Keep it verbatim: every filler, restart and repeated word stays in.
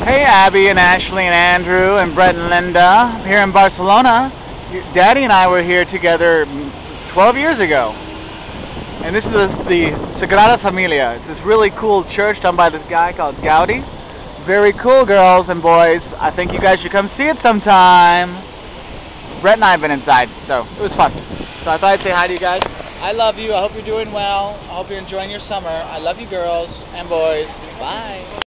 Hey, Abby and Ashley and Andrew and Brett and Linda here in Barcelona. Daddy and I were here together twelve years ago. And this is the Sagrada Familia. It's this really cool church done by this guy called Gaudi. Very cool, girls and boys. I think you guys should come see it sometime. Brett and I have been inside, so it was fun. So I thought I'd say hi to you guys. I love you. I hope you're doing well. I hope you're enjoying your summer. I love you, girls and boys. Bye.